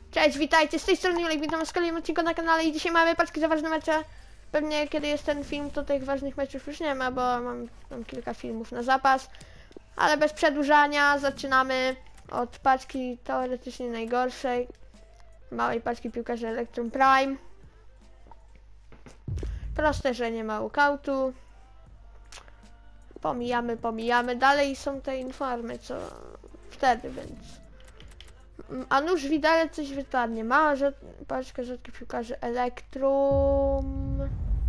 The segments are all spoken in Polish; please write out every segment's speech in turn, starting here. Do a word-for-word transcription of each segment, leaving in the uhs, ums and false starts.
Cześć, witajcie, z tej strony Julek, witam was w kolejnym odcinku na kanale i dzisiaj mamy paczki za ważne mecze. Pewnie kiedy jest ten film, to tych ważnych meczów już nie ma, bo mam, mam kilka filmów na zapas. Ale bez przedłużania zaczynamy od paczki teoretycznie najgorszej. Małej paczki piłkarzy Electrum Prime. Proste, że nie ma walkoutu. Pomijamy, pomijamy. Dalej są te informy, co wtedy, więc... A nuż widać coś wypadnie. Mała rzad... paczka rzadkich piłkarzy Electrum.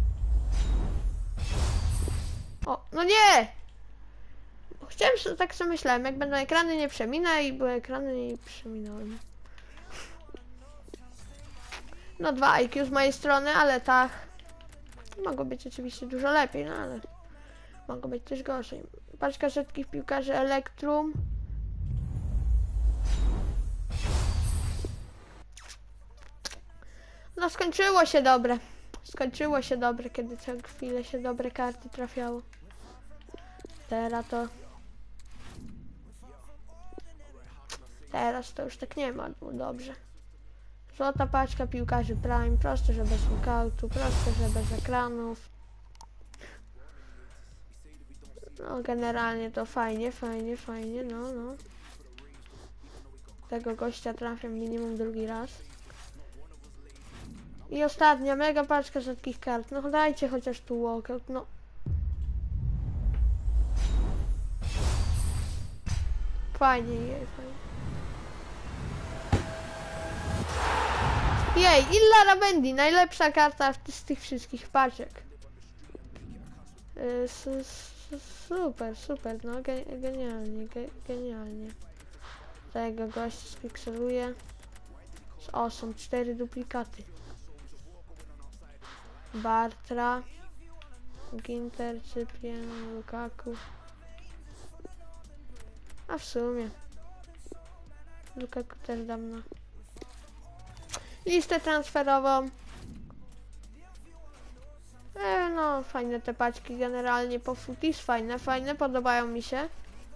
O, no nie! Chciałem, tak sobie myślałem, jak będą ekrany, nie przeminę i były ekrany i przeminąłem. No dwa I Q z mojej strony, ale tak. Mogło być oczywiście dużo lepiej, no ale mogło być też gorzej. Paczka rzadkich piłkarzy Electrum. No skończyło się dobre. Skończyło się dobre, kiedy co chwilę się dobre karty trafiało. Teraz to... Teraz to już tak nie ma, no dobrze. Złota paczka piłkarzy Prime, proste, że bez walkoutu, proste, że bez ekranów. No generalnie to fajnie, fajnie, fajnie, no, no. Tego gościa trafiam minimum drugi raz. I ostatnia mega paczka rzadkich kart. No dajcie chociaż tu walkout, no. Fajnie, jej, fajnie. Jej, Illa Rabendi, najlepsza karta z tych wszystkich paczek. Yy, super, super, no ge genialnie, ge genialnie. Tego gościa spikseluję. O, są cztery duplikaty. Bartra, Ginter, Cyprian, Lukaku. A w sumie Lukaku też dam na listę transferową. E, no fajne te paczki generalnie po footies, fajne, fajne, podobają mi się.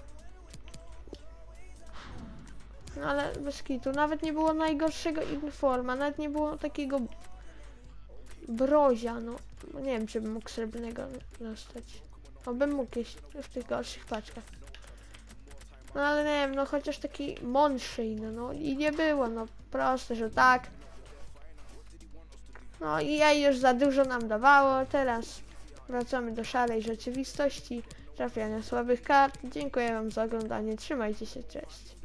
No ale bez kitu, nawet nie było najgorszego informa, nawet nie było takiego brozia, no. No nie wiem, czy bym mógł srebrnego dostać. No bym mógł jeść w tych gorszych paczkach. No ale nie wiem, no chociaż taki Monshin, no i nie było, no proste, że tak. No i ja już za dużo nam dawało, teraz wracamy do szarej rzeczywistości, trafiania słabych kart. Dziękuję wam za oglądanie, trzymajcie się, cześć.